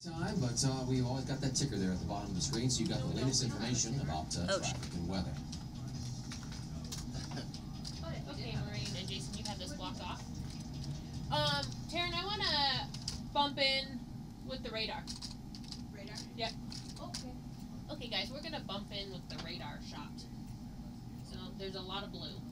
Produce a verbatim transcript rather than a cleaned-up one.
Time, but uh, we've always got that ticker there at the bottom of the screen, so you got the latest information about uh, oh, traffic and weather. Okay, Maureen and Jason, you have this blocked off. Um, Taryn, I want to bump in with the radar. Radar? Yep. Okay. Okay, guys, we're going to bump in with the radar shot. So there's a lot of blue.